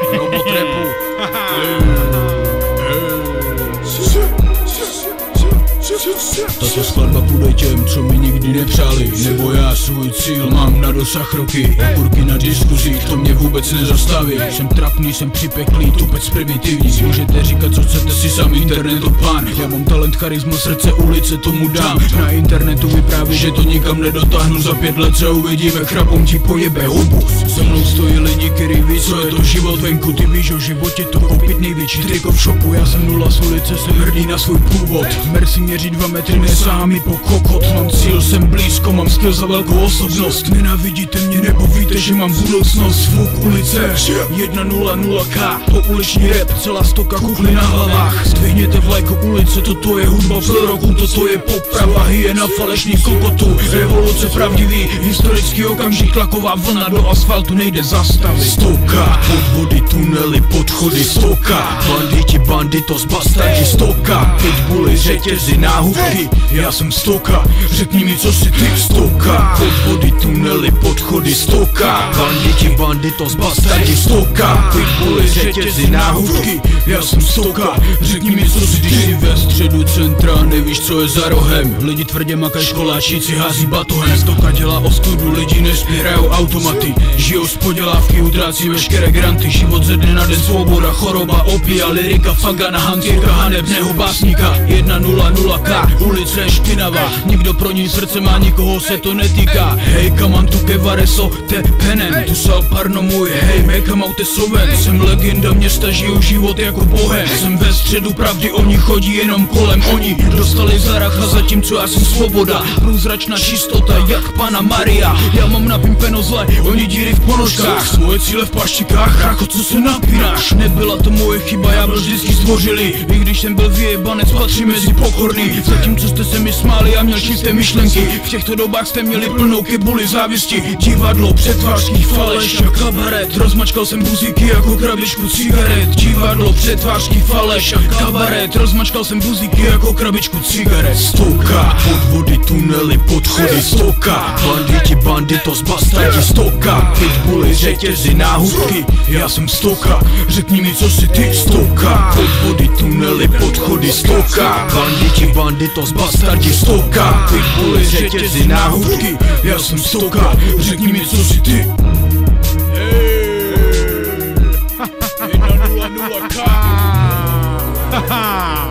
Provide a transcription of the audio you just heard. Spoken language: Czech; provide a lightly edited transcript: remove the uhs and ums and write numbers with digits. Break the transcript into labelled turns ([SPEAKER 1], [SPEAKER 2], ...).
[SPEAKER 1] Robot rapu. Tato skladba půjde těm, co mi nikdy nepřáli. Nebo já svůj cíl mám na dosah roky. Okurky na diskuzích, to mě vůbec nezastaví. Jsem trapný, jsem připeklý, tupec primitivní. Můžete říkat, co chcete, si sám internetu pán. Já mám talent, charisma, srdce, ulice, tomu dám. Na internetu vypráví, že to nikam nedotáhnu. Za 5 let se uvidíme, chrapom ti pojebe hubu. Se mnou stojí lidi, který ví, co je to život venku. Ty víš o životě, to koupit největší triko v shopu. Já jsem nula z ulice, jsem hrdý na svůj původ. Merci měří 2 metry, nesahám mi po kokot. Mám cíl, jsem blízko, mám skill za velkou osobnost. Nenávidíte mě nebo víte, že mám budoucnost. Zvuk ulice, 100K, pouliční rap, celá stoka kuchly na hlavách. Zdvihněte vlajku ulice, toto je hudba pro roku, toto je poprava, hyena falešných kokotů. Revoluce pravdivý, historický okamžik, tlaková vlna do asfaltu nejde zastavit. 100K, podvody, tunely, podchody, 100K, banditi, banditos, bastardi, 100K, pitbully, řetězy, náhubky, já jsem 100K, řekni mi, co si ty. 100K, podvody, tunely, podchody, 100K, banditi, banditos, bastardi, 100K, pitbully, řetězy, náhubky, já jsem 100K, řekni mi, co si ty. Když jsi ve středu centra, nevíš, co je za rohem. Lidi tvrdě makají, školáčíci hází batohem. 100K dělá ostudu, lidi nespí, hrajou automaty. Žijou z podělávky, utrácí veškeré granty. Život ze dne na den, svoboda, choroba, opia, lyrika, fagana, hantýrka, hanebného básníka. 100K, ulice je špinavá, nikdo pro ní srdce má, nikoho se to netýká. Hej, kaman tu kevareso, te penen, tu sal parno můj, hej, mekam te soven. Jsem legenda města, žiju život jako bohem. Jsem ve středu pravdy, oni chodí jenom kolem. Oni dostali zaracha, zatímco já jsem svoboda. Průzračná čistota, jak Pana Maria. Já mám napimpeno zle, oni díry v ponožkách. Svoje cíle v paštikách, ráko, co se napínáš. Nebyla to moje chyba, já byl vždycky zdvořilý. I když jsem byl vyjebanec, patří mezi pokorný. Zatímco jste se mi smáli, já měl čisté myšlenky. V těchto dobách jste měli plnou kebuli závisti. Divadlo, přetvářský faleš a kabaret. Rozmačkal jsem buzíky jako krabičku cigaret. Divadlo, přetvářský faleš a kabaret. Rozmačkal jsem buzíky jako krabičku cigaret. 100K, podvody, tunely, podchody, 100K, banditi, banditos, bastardi, 100K, pitbully, řetězy, náhubky, já jsem 100K, řekni mi, co si ty. 100K, podvody, tunely, podchody, 100K, banditi, banditos, bastardi, 100K, pitbully, řetězy, náhubky, já jsem 100K, řekni mi, co si ty. 100K.